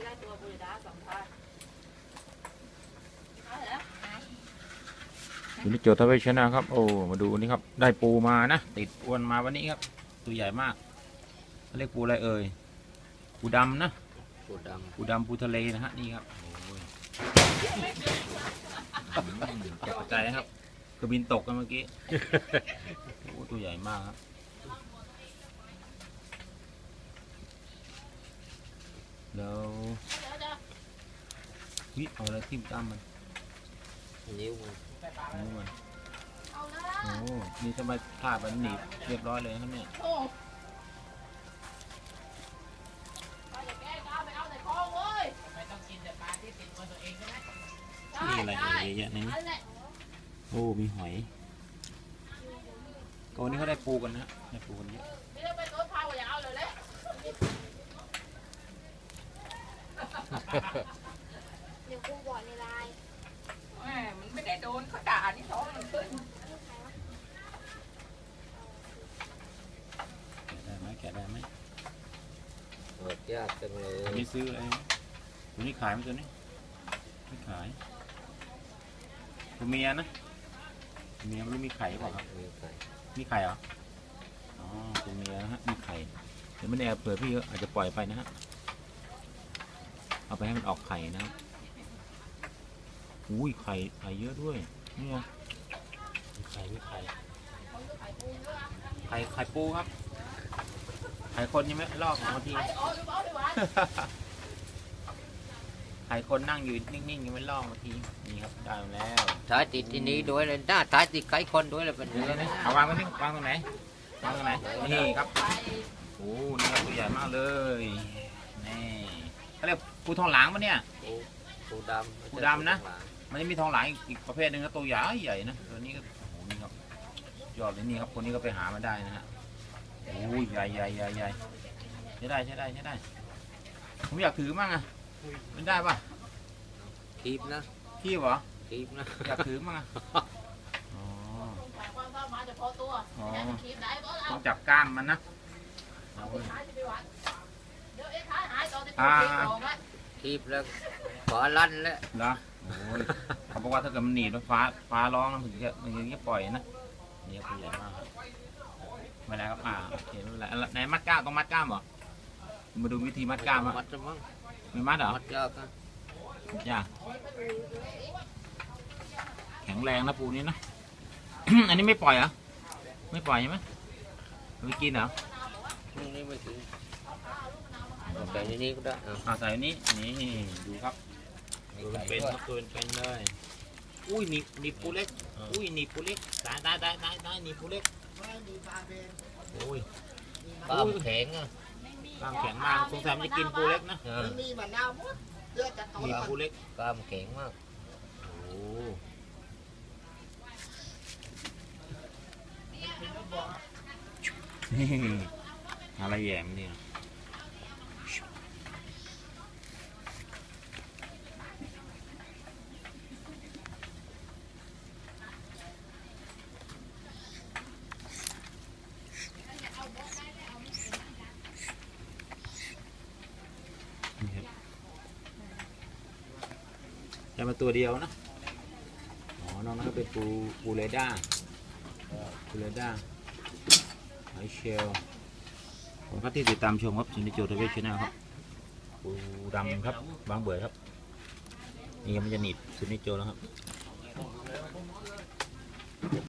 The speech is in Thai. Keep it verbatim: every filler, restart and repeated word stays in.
วันนี้โจทย์ทวีชนะครับโอ้มาดูนี่ครับได้ปูมานะติดอวนมาวันนี้ครับตัวใหญ่มากเขาเรียกปูอะไรเอ่ยปูดำนะปูดำปูดำปูทะเลนะฮะนี่ครับโอ้ยตกใจนะครับกระบินตกกันเมื่อกี้โอ้ตัวใหญ่มากครับแล้ววิเอาอะไรทิ่มตามมันนิ้วมันนิ้วมันโอ้นี่ทำไมผ้ามันหนีบเรียบร้อยเลยครับเนี่ยนี่อะไรเยอะแยะนี่โอ้มีหอยก็วันนี้เขาได้ปูกันนะได้ปูกันเยอะเดี๋ยวกูบอกในไลน์มันไม่ได้โดนเขาด่านี่ท้องมันขึ้นได้ไหมแกะได้ไหมเปิดยากจังเลยไม่ซื้ออะไรตัวนี้ขายไหมตัวนี้ไม่ขายตัวเมียนะตัวเมียมันมีไข่เปล่าครับมีไข่มีไข่เหรออ๋อตัวเมียนะฮะมีไข่เดี๋ยวมันแอบเผื่อพี่อาจจะปล่อยไปนะฮะเอาไปให้มันออกไข่นะครับอุ้ยไข่ไข่เยอะด้วยนี่ไงมีไข่มีไข่ไข่ไข่ปูครับไข่คนยังไม่ลอกบางทีไข่คนนั่งอยู่นิ่งๆยังไม่ลอกบางทีนี่ครับได้แล้วท้ายติดที่นี้ด้วยเลยหน้าท้ายติดไข่คนด้วยเลยเป็นเนื้อนะเอาวางไว้นี่วางตรงไหนวางตรงไหนนี่ครับโอ้นี่ตัวใหญ่มากเลยนี่เขาเรียกปูทองหลางปะเนี่ยปูดำปูดำนะมันจะมีทองหลางอีกประเภทหนึ่งนะตัวใหญ่ใหญ่นะตัวนี้ก็โอ้โหนี่ครับยอดเลยนี่ครับคนนี้ก็ไปหามาได้นะฮะโอ้ยใหญ่ใหญ่ใหญ่ใหญ่ใช้ได้ใช้ได้ใช้ได้ผมอยากถือมั่งอ่ะไม่ได้ป่ะคีบนะคีบเหรอคีบนะอยากถือมั่งอ๋อต้องจับก้ามมันนะอ่าคีบแล้วขอลั่นแล้วเหรอโอ้ยเขาบอกว่าถ้าเกิดมันหนีบฟ้าฟ้าร้องมันถึงจะมันถึงจะปล่อยนะนี่คือใหญ่มากไม่ได้ครับอ่าโอเคไม่เป็นไรไหนมัดก้ามต้องมัดก้ามเหรอมาดูวิธีมัดก้ามมัดจะมั้งมีมัดเหรอมัดยากนะยากแข็งแรงนะปูนี้นะ อันนี้ไม่ปล่อยเหรอไม่ปล่อยใช่ไหมไปกินเหรอนี่ไม่ถึงใส่ในนี้ก็ได้อ่าใส่นี้นี่ดูครับดูเป็นครับตัวเป็นเลยอุ้ยหนีบหนีบปูเล็กอุ้ยหนีบปูเล็กได้ได้ได้ได้ได้หนีบปูเล็กโอ้ยปลาแข็งอ่ะปลาแข็งมากสงสัยมันจะกินปูเล็กนะมีมะนาวมดเลือดจะหนีบปูเล็กปลาแข็งมากโอ้อะไรแย่มเนี่ยจะมาตัวเดียวนะอ๋อน้องนั่นก็เป็นปูปูเรด้าปูเรด้าหอยเชลล์ผมก็ที่ติดตามชมครับชินิโจทวีชแนลครับปูดำครับบางเบื่อครับนี่มันจะหนีบชินิโจแล้วครับ